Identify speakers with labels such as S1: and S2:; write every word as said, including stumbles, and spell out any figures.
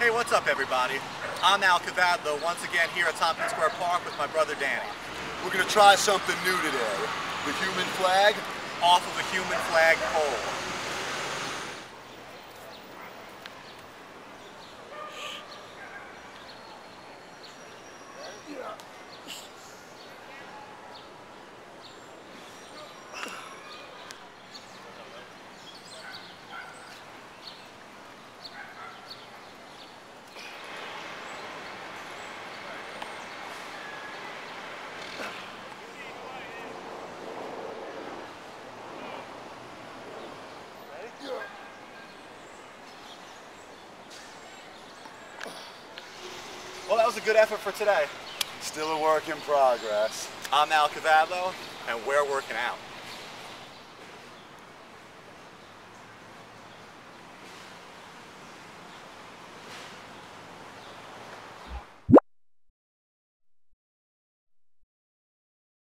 S1: Hey, what's up everybody? I'm Al Kavadlo, once again here at Tompkins Square Park with my brother Danny.
S2: We're going to try something new today. The human flag.
S1: Off of a human flag pole. Well, that was a good effort for today.
S2: Still a work in progress.
S1: I'm Al Kavadlo, and we're working out.